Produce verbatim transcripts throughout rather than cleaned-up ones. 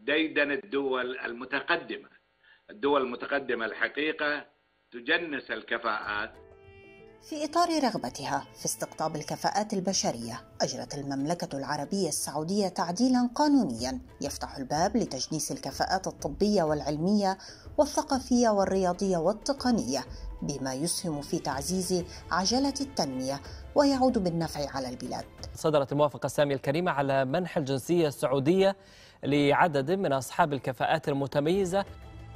ديدن الدول المتقدمة. الدول المتقدمة الحقيقة تجنس الكفاءات. في إطار رغبتها في استقطاب الكفاءات البشرية، أجرت المملكة العربية السعودية تعديلاً قانونياً يفتح الباب لتجنيس الكفاءات الطبية والعلمية والثقافية والرياضية والتقنية، بما يسهم في تعزيز عجلة التنمية ويعود بالنفع على البلاد. صدرت الموافقة السامية الكريمة على منح الجنسية السعودية لعدد من أصحاب الكفاءات المتميزة.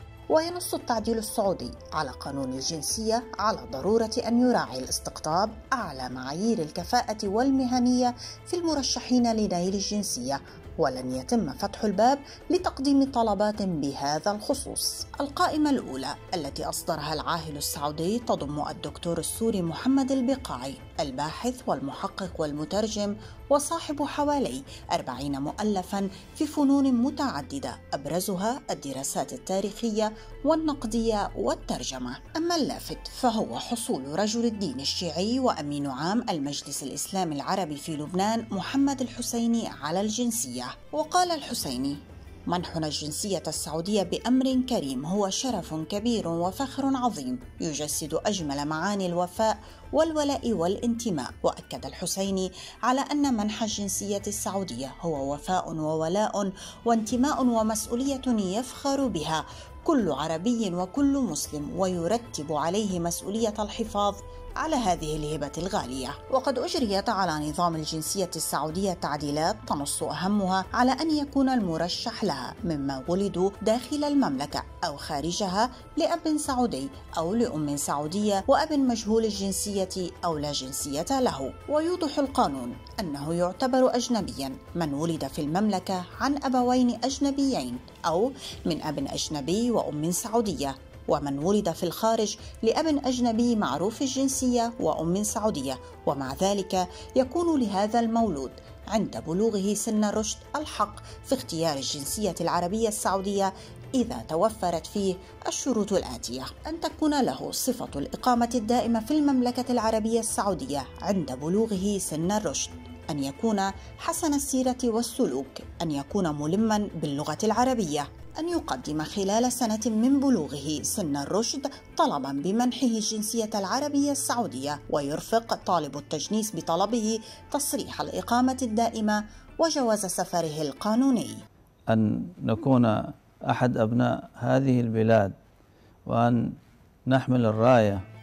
وينص التعديل السعودي على قانون الجنسية على ضرورة أن يراعي الاستقطاب أعلى معايير الكفاءة والمهنية في المرشحين لنيل الجنسية، ولن يتم فتح الباب لتقديم طلبات بهذا الخصوص. القائمة الأولى التي أصدرها العاهل السعودي تضم الدكتور السوري محمد البقاعي، الباحث والمحقق والمترجم وصاحب حوالي أربعين مؤلفاً في فنون متعددة أبرزها الدراسات التاريخية والنقدية والترجمة. أما اللافت فهو حصول رجل الدين الشيعي وأمين عام المجلس الإسلامي العربي في لبنان محمد الحسيني على الجنسية. وقال الحسيني: منحنا الجنسية السعودية بأمر كريم هو شرف كبير وفخر عظيم يجسد أجمل معاني الوفاء والولاء والانتماء. وأكد الحسيني على أن منح الجنسية السعودية هو وفاء وولاء وانتماء ومسؤولية يفخر بها كل عربي وكل مسلم، ويرتب عليه مسؤولية الحفاظ على هذه الهبة الغالية. وقد أجريت على نظام الجنسية السعودية تعديلات تنص أهمها على أن يكون المرشح لها ممن ولدوا داخل المملكة أو خارجها لأب سعودي أو لأم سعودية وأب مجهول الجنسية أو لا جنسية له. ويوضح القانون أنه يعتبر أجنبيا من ولد في المملكة عن أبوين أجنبيين أو من أب أجنبي وأم سعودية، ومن ولد في الخارج لأب أجنبي معروف الجنسية وأم سعودية، ومع ذلك يكون لهذا المولود عند بلوغه سن الرشد الحق في اختيار الجنسية العربية السعودية إذا توفرت فيه الشروط الآتية: أن تكون له صفة الإقامة الدائمة في المملكة العربية السعودية عند بلوغه سن الرشد، أن يكون حسن السيرة والسلوك، أن يكون ملما باللغة العربية، أن يقدم خلال سنة من بلوغه سن الرشد طلبا بمنحه الجنسية العربية السعودية، ويرفق طالب التجنيس بطلبه تصريح الإقامة الدائمة وجواز سفره القانوني. أن نكون أحد أبناء هذه البلاد وأن نحمل الراية